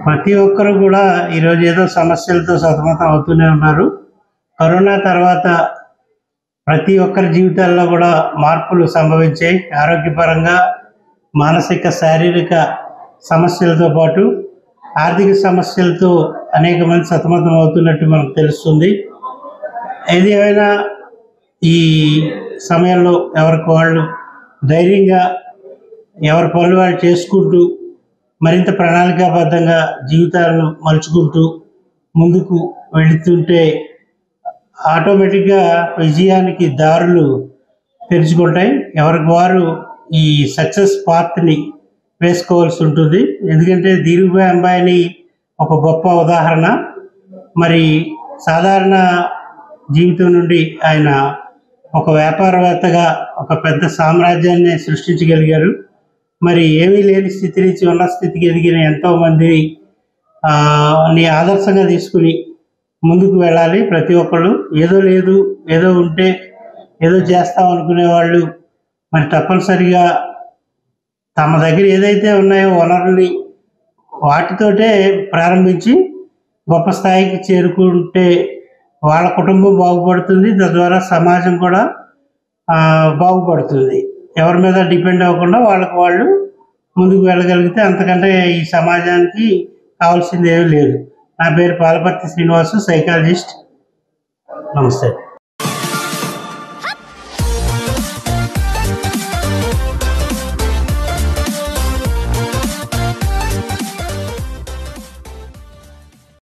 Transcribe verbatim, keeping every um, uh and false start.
ప్రతి ఒక్కరు కూడా ఈరోజు ఏదో సమస్యలతో సతమతం అవుతూనే ఉన్నారు. కరోనా తర్వాత ప్రతి ఒక్కరి జీవితాల్లో కూడా మార్పులు సంభవించాయి. ఆరోగ్యపరంగా, మానసిక, శారీరక సమస్యలతో పాటు ఆర్థిక సమస్యలతో అనేక మంది సతమతం అవుతున్నట్టు మనకు తెలుస్తుంది. ఏది ఏమైనా ఈ సమయంలో ఎవరికి వాళ్ళు ధైర్యంగా ఎవరి పనులు వాళ్ళు చేసుకుంటూ మరింత ప్రణాళికాబద్ధంగా జీవితాలను మలుచుకుంటూ ముందుకు వెళుతుంటే ఆటోమేటిక్గా విజయానికి దారులు తెరుచుకుంటాయి. ఎవరికి వారు ఈ సక్సెస్ పాత్ని వేసుకోవాల్సి ఉంటుంది. ఎందుకంటే ధీరుభాయ్ అంబానీ ఒక గొప్ప ఉదాహరణ. మరి సాధారణ జీవితం నుండి ఆయన ఒక వ్యాపారవేత్తగా ఒక పెద్ద సామ్రాజ్యాన్ని సృష్టించగలిగారు. మరి ఏమీ లేని స్థితి నుంచి ఉన్న స్థితికి ఎదిగిన ఎంతోమంది ని ఆదర్శంగా తీసుకుని ముందుకు వెళ్ళాలి. ప్రతి ఒక్కళ్ళు ఏదో లేదు ఏదో ఉంటే ఏదో చేస్తాం అనుకునే వాళ్ళు మరి తప్పనిసరిగా తమ దగ్గర ఏదైతే ఉన్నాయో వనరుల్ని వాటితోటే ప్రారంభించి గొప్ప స్థాయికి చేరుకుంటే వాళ్ళ కుటుంబం బాగుపడుతుంది, తద్వారా సమాజం కూడా బాగుపడుతుంది. ఎవరి మీద డిపెండ్ అవ్వకుండా వాళ్ళకు వాళ్ళు ముందుకు వెళ్ళగలిగితే అంతకంటే ఈ సమాజానికి కావాల్సింది ఏమీ లేదు. నా పేరు పాలపర్తి శ్రీనివాసు, సైకాలజిస్ట్. నమస్తే.